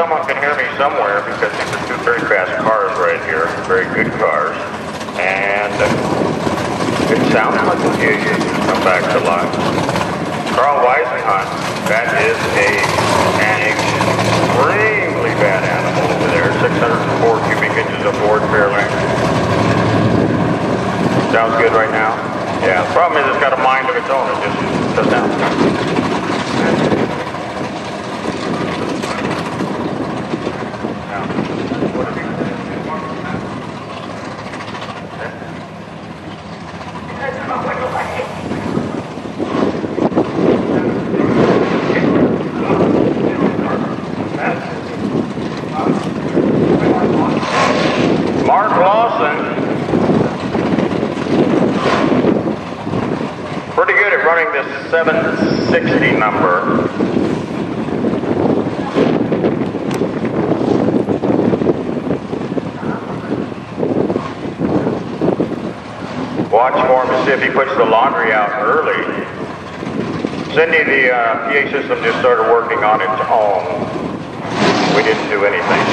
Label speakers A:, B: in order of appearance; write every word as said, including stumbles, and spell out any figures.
A: someone can hear me somewhere because these are two very fast cars right here, very good cars. And it sounds like the P A system's come back to life. Carl Weisenhunt, that is a, an extremely bad animal over there. six hundred four cubic inches of board fair length. Sounds good right now? Yeah, the problem is it's got a mind of its own. It just doesn't have. Mark Lawson, pretty good at running this seven sixty number. Watch for him to see if he puts the laundry out early. Cindy, the uh, P A system just started working on its own. We didn't do anything.